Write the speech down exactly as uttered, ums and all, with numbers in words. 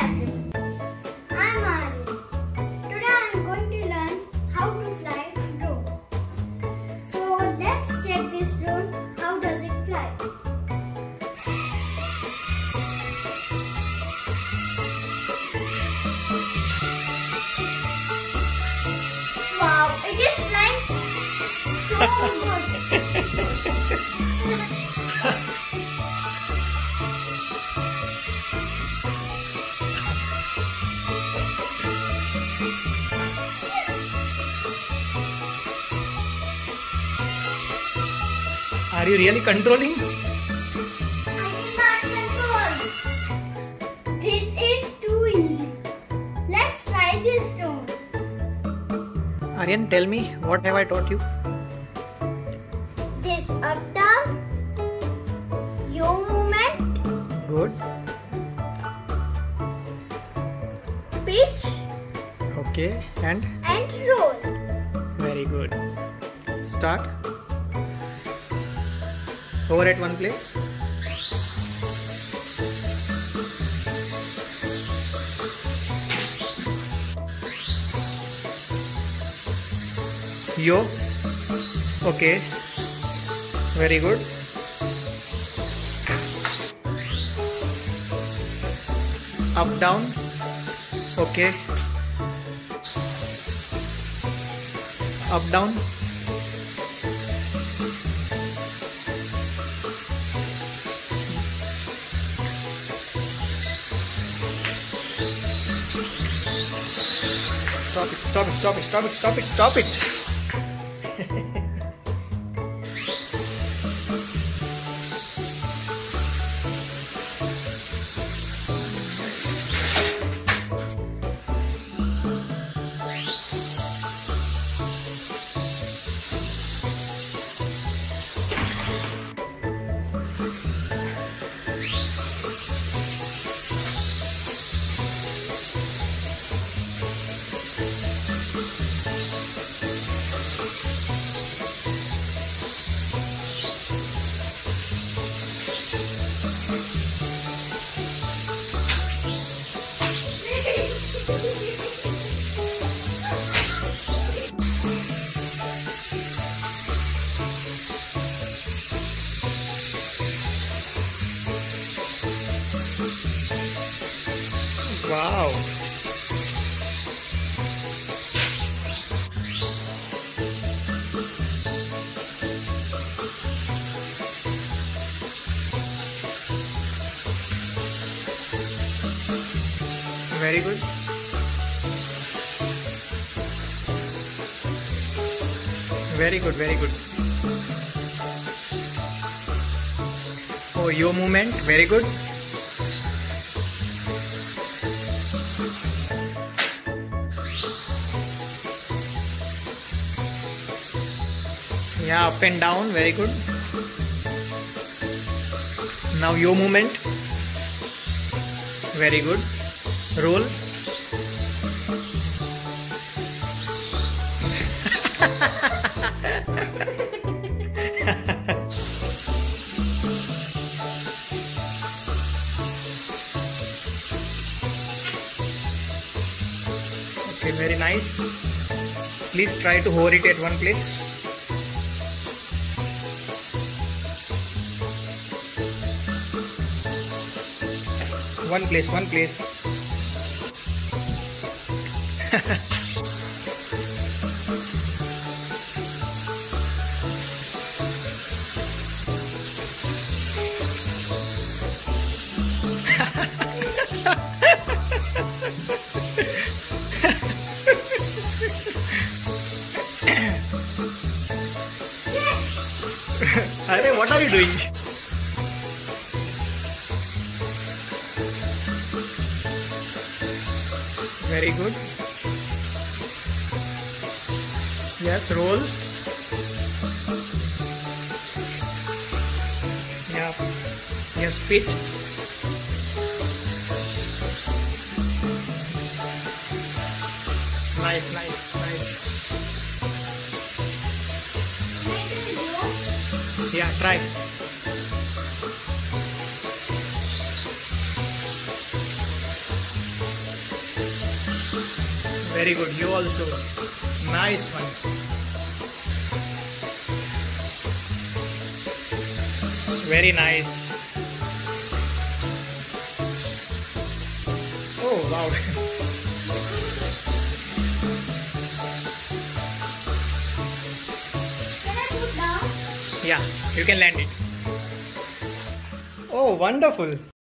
everyone. I'm Aryan. Today I'm going to learn how to fly a drone. So let's check this drone. How does it fly? Wow, it is flying so good. Are you really controlling? I cannot control. This is too easy. Let's try this drone. Aryan, tell me, what have I taught you? This up down, yaw movement, Good. pitch Okay. And? and roll. Very good. Start. Over at one place. Yo. Okay. Very good. Up down. Okay. Up down. Stop it, stop it, stop it, stop it, stop it, stop it. Wow. Very good. Very good, very good. Oh, your movement, very good. Yeah, up and down, very good. Now your movement, very good. Roll. Okay, very nice. Please try to hover it at one place. One place, one place. Arey, what are you doing? Very good. Yes, roll. Yeah. Yes, pitch. Nice, nice, nice. Yeah, try. Very good. You also. Nice one. Very nice. Oh wow. Can I put down? Yeah, you can land it. Oh, wonderful.